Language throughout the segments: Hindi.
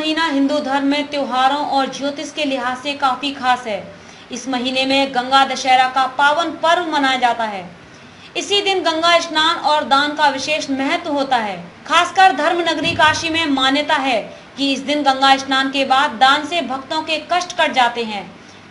महीना हिंदू धर्म में त्योहारों और ज्योतिष के लिहाज से काफी खास है। इस महीने में गंगा दशहरा का पावन पर्व मनाया जाता है। इसी दिन गंगा स्नान और दान का विशेष महत्व होता है। खासकर धर्म नगरी काशी में मान्यता है कि इस दिन गंगा स्नान के बाद दान से भक्तों के कष्ट कट जाते हैं।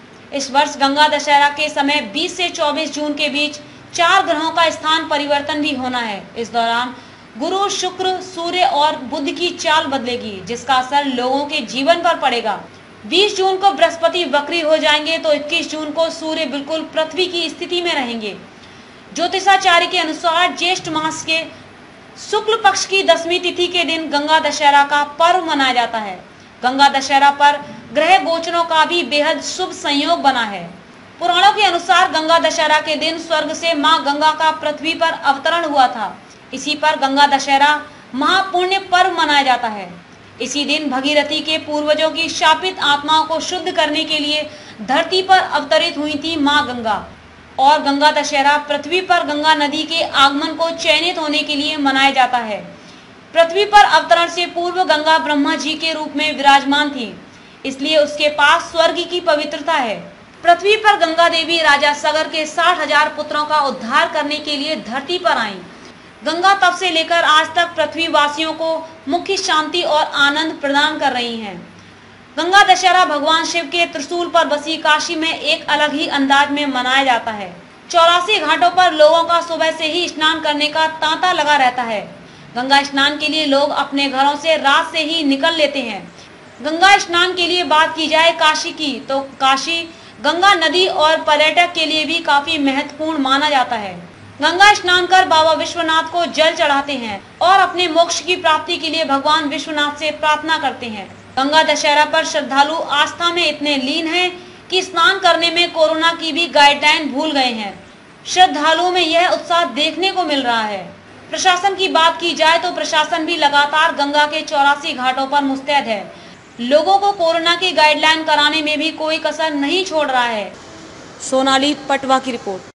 इस वर्ष गंगा दशहरा के समय 20 से 24 जून के बीच 4 ग्रहों का स्थान परिवर्तन भी होना है। इस दौरान गुरु, शुक्र, सूर्य और बुध की चाल बदलेगी, जिसका असर लोगों के जीवन पर पड़ेगा। 20 जून को बृहस्पति वक्री हो जाएंगे तो 21 जून को सूर्य बिल्कुल पृथ्वी की स्थिति में रहेंगे। ज्योतिषाचार्य के अनुसार ज्येष्ठ मास के शुक्ल पक्ष की 10वीं तिथि के दिन गंगा दशहरा का पर्व मनाया जाता है। गंगा दशहरा पर ग्रह गोचरों का भी बेहद शुभ संयोग बना है। पुराणों के अनुसार गंगा दशहरा के दिन स्वर्ग से मां गंगा का पृथ्वी पर अवतरण हुआ था। इसी पर गंगा दशहरा महापुण्य पर्व मनाया जाता है। इसी दिन भगीरथी के पूर्वजों की शापित आत्माओं को शुद्ध करने के लिए धरती पर अवतरित हुई थी मां गंगा। और गंगा दशहरा पृथ्वी पर गंगा नदी के आगमन को चयनित होने के लिए मनाया जाता है। पृथ्वी पर अवतरण से पूर्व गंगा ब्रह्मा जी के रूप में विराजमान थी, इसलिए उसके पास स्वर्ग की पवित्रता है। पृथ्वी पर गंगा देवी राजा सगर के 60,000 पुत्रों का उद्धार करने के लिए धरती पर आईं। गंगा तब से लेकर आज तक पृथ्वी वासियों को मुख्य शांति और आनंद प्रदान कर रही हैं। गंगा दशहरा भगवान शिव के त्रिशूल पर बसी काशी में एक अलग ही अंदाज में मनाया जाता है। 84 घाटों पर लोगों का सुबह से ही स्नान करने का तांता लगा रहता है। गंगा स्नान के लिए लोग अपने घरों से रात से ही निकल लेते हैं। गंगा स्नान के लिए बात की जाए काशी की, तो काशी गंगा नदी और पर्यटक के लिए भी काफी महत्वपूर्ण माना जाता है। गंगा स्नान कर बाबा विश्वनाथ को जल चढ़ाते हैं और अपने मोक्ष की प्राप्ति के लिए भगवान विश्वनाथ से प्रार्थना करते हैं। गंगा दशहरा पर श्रद्धालु आस्था में इतने लीन हैं कि स्नान करने में कोरोना की भी गाइडलाइन भूल गए हैं। श्रद्धालुओं में यह उत्साह देखने को मिल रहा है। प्रशासन की बात की जाए तो प्रशासन भी लगातार गंगा के 84 घाटों पर मुस्तैद है। लोगों को कोरोना की गाइडलाइन कराने में भी कोई कसर नहीं छोड़ रहा है। सोनाली पटवा की रिपोर्ट।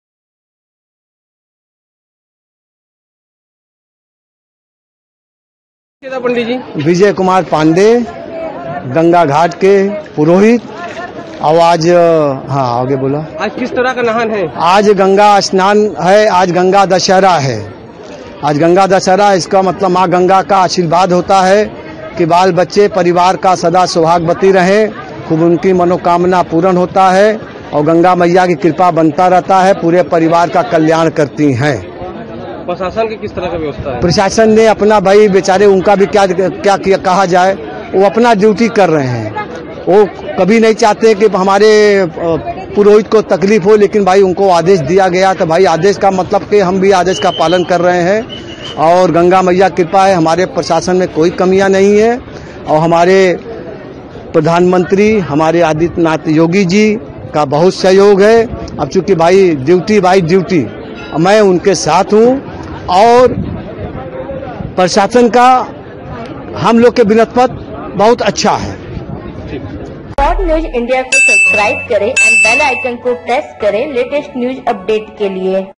पंडित जी विजय कुमार पांडे, गंगा घाट के पुरोहित। और आज आगे बोला। आज किस तरह का नहान है? आज गंगा स्नान है, आज गंगा दशहरा है। आज गंगा दशहरा, इसका मतलब माँ गंगा का आशीर्वाद होता है कि बाल बच्चे परिवार का सदा सुहागवती रहे, खूब उनकी मनोकामना पूर्ण होता है और गंगा मैया की कृपा बनता रहता है, पूरे परिवार का कल्याण करती हैं। प्रशासन की किस तरह का व्यवस्था है? प्रशासन ने अपना, भाई बेचारे उनका भी क्या कहा जाए, वो अपना ड्यूटी कर रहे हैं। वो कभी नहीं चाहते कि हमारे पुरोहित को तकलीफ हो, लेकिन भाई उनको आदेश दिया गया तो भाई आदेश का मतलब कि हम भी आदेश का पालन कर रहे हैं। और गंगा मैया कृपा है, हमारे प्रशासन में कोई कमियां नहीं है। और हमारे प्रधानमंत्री हमारे आदित्यनाथ योगी जी का बहुत सहयोग है। अब चूंकि भाई ड्यूटी बाई ड्यूटी मैं उनके साथ हूँ और प्रशासन का हम लोग के विनती बहुत अच्छा है। टॉप न्यूज इंडिया को सब्सक्राइब करें एंड बेल आइकन को प्रेस करें लेटेस्ट न्यूज अपडेट के लिए।